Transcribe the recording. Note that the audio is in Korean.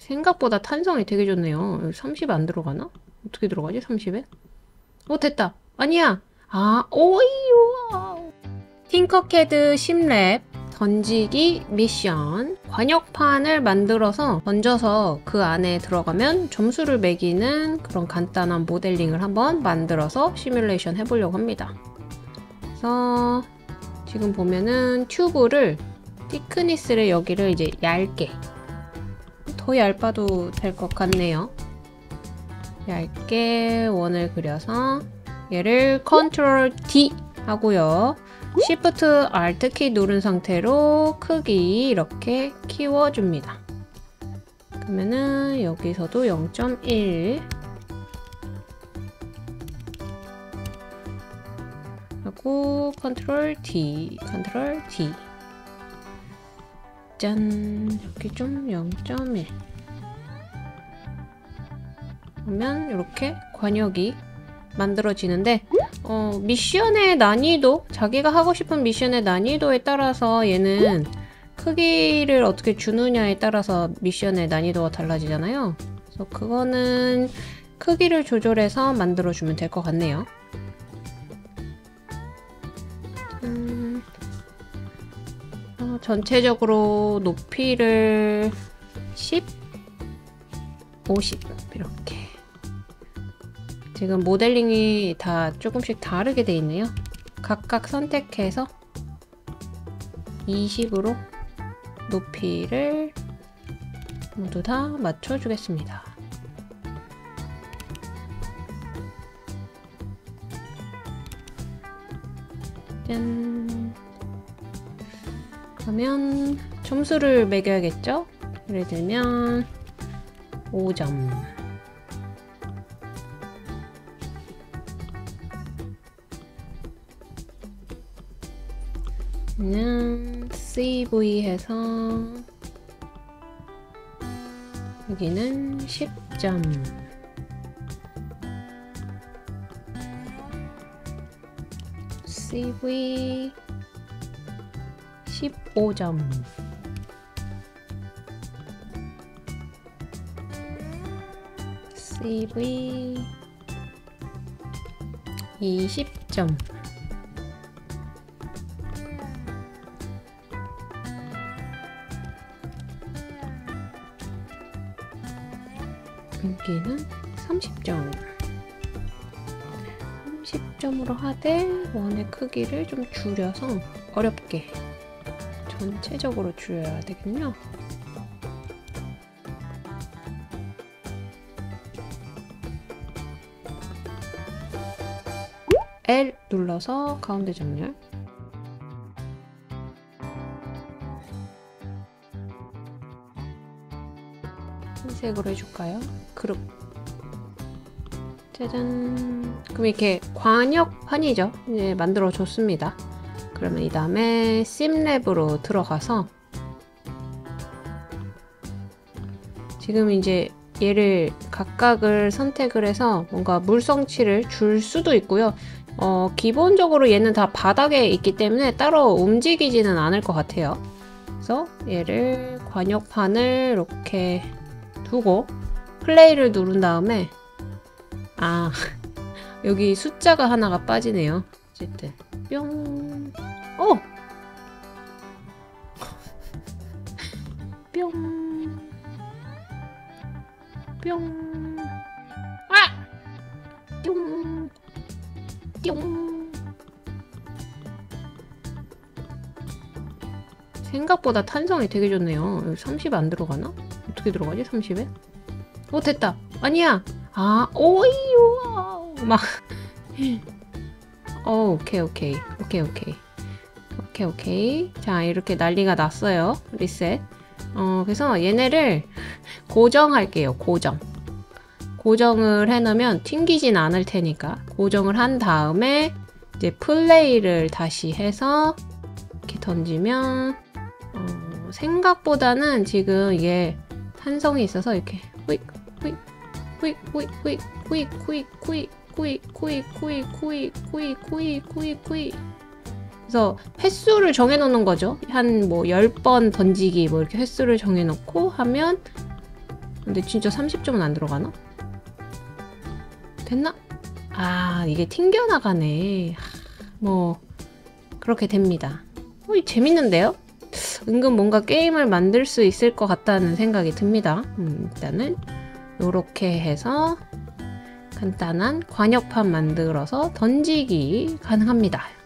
생각보다 탄성이 되게 좋네요. 30 안 들어가나? 어떻게 들어가지? 30에? 됐다. 아니야. 오이요. 팅커캐드 10랩 던지기 미션. 관역판을 만들어서 던져서 그 안에 들어가면 점수를 매기는 그런 간단한 모델링을 한번 만들어서 시뮬레이션 해보려고 합니다. 그래서 지금 보면은 튜브를 티크니스를 여기를 이제 얇게, 더 얇아도 될 것 같네요. 얇게 원을 그려서 얘를 컨트롤 D 하고요. Shift Alt 키 누른 상태로 크기 이렇게 키워줍니다. 그러면은 여기서도 0.1 하고 컨트롤 D, 컨트롤 D. 짠! 여기 좀 0.1 그러면 이렇게 관역이 만들어지는데 미션의 난이도, 자기가 하고 싶은 미션의 난이도에 따라서 얘는 크기를 어떻게 주느냐에 따라서 미션의 난이도가 달라지잖아요. 그래서 그거는 크기를 조절해서 만들어주면 될 것 같네요. 전체적으로 높이를 10, 50 이렇게. 지금 모델링이 다 조금씩 다르게 돼 있네요. 각각 선택해서 20으로 높이를 모두 다 맞춰주겠습니다. 짠! 그러면 점수를 매겨야겠죠? 예를 들면 5점. 는 CV 해서 여기는 10점. CV 15점. CV 20점. 여기는 30점. 30점으로 하되 원의 크기를 좀 줄여서 어렵게 전체적으로 줄여야 되겠네요. L 눌러서 가운데 정렬. 흰색으로 해줄까요? 그룹. 짜잔. 그럼 이렇게 관역판이죠. 이제 만들어 줬습니다. 그러면 이 다음에 심랩으로 들어가서 지금 이제 얘를 각각을 선택을 해서 뭔가 물성치를 줄 수도 있고요. 기본적으로 얘는 다 바닥에 있기 때문에 따로 움직이지는 않을 것 같아요. 그래서 얘를 관역판을 이렇게 두고 플레이를 누른 다음에 여기 숫자가 하나가 빠지네요. 어쨌든 뿅. 뿅. 뿅. 뿅. 뿅. 생각보다 탄성이 되게 좋네요. 30 안 들어가나? 어떻게 들어가지? 30에? 됐다. 아니야. 오이요. 막. 오케이. 자, 이렇게 난리가 났어요. 리셋. 그래서 얘네를 고정할게요. 고정을 해놓으면 튕기진 않을 테니까. 고정을 한 다음에 이제 플레이를 다시 해서 이렇게 던지면 생각보다는 지금 이게 탄성이 있어서 이렇게 그래서 횟수를 정해놓는 거죠. 한 뭐 10번 던지기 뭐 이렇게 횟수를 정해놓고 하면 근데 진짜 30점은 안 들어가나? 됐나? 아, 이게 튕겨나가네. 뭐 그렇게 됩니다. 재밌는데요? 은근 뭔가 게임을 만들 수 있을 것 같다는 생각이 듭니다. 일단은 요렇게 해서 간단한 관역판 만들어서 던지기 가능합니다.